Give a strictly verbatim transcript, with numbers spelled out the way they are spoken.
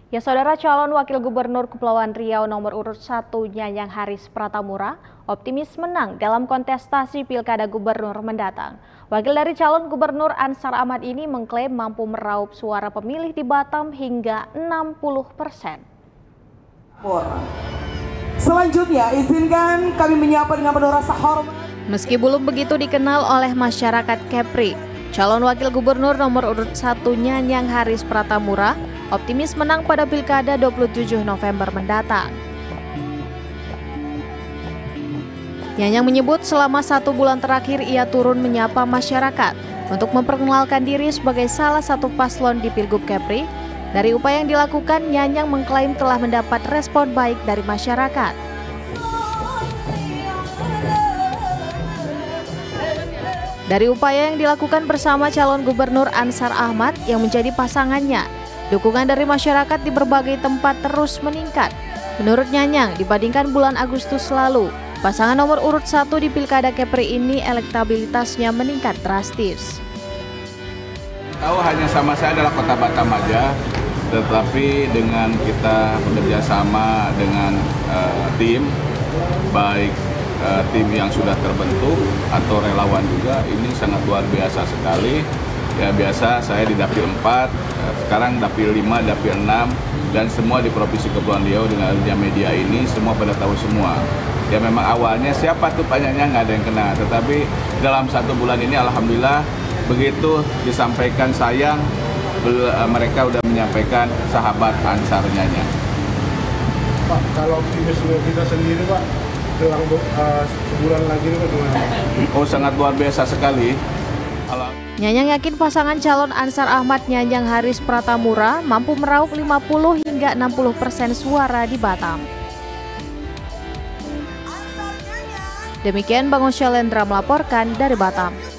Ya saudara, calon wakil gubernur Kepulauan Riau nomor urut satu Nyanyang Haris Pratamura optimis menang dalam kontestasi pilkada gubernur mendatang. Wakil dari calon gubernur Ansar Ahmad ini mengklaim mampu meraup suara pemilih di Batam hingga enam puluh persen. Selanjutnya izinkan kami menyapa dengan penuh rasa hormat. Meski belum begitu dikenal oleh masyarakat Kepri, calon wakil gubernur nomor urut satu Nyanyang Haris Pratamura optimis menang pada pilkada dua puluh tujuh November mendatang. Nyanyang menyebut selama satu bulan terakhir ia turun menyapa masyarakat untuk memperkenalkan diri sebagai salah satu paslon di Pilgub Kepri. Dari upaya yang dilakukan, Nyanyang mengklaim telah mendapat respon baik dari masyarakat. Dari upaya yang dilakukan bersama calon gubernur Ansar Ahmad yang menjadi pasangannya, dukungan dari masyarakat di berbagai tempat terus meningkat. Menurut Nyanyang, dibandingkan bulan Agustus lalu, pasangan nomor urut satu di Pilkada Kepri ini elektabilitasnya meningkat drastis. Tahu hanya sama saya adalah Kota Batam aja, tetapi dengan kita bekerja sama dengan uh, tim, baik uh, tim yang sudah terbentuk atau relawan juga, ini sangat luar biasa sekali. Ya biasa saya di Dapil empat, sekarang Dapil lima, Dapil enam, dan semua di Provinsi Kepulauan Riau dengan adanya media ini semua pada tahu semua. Ya memang awalnya siapa tuh banyaknya nggak ada yang kena, tetapi dalam satu bulan ini alhamdulillah begitu disampaikan sayang, mereka udah menyampaikan sahabat Ansarnya. Pak, kalau optimisme kita sendiri Pak, jelang uh, sebulan lagi ini bagaimana? Oh sangat luar biasa sekali. Nyanyang yakin pasangan calon Ansar Ahmad Nyanyang Haris Pratamura mampu meraup lima puluh hingga enam puluh persen suara di Batam. Demikian Bang Osyalendra melaporkan dari Batam.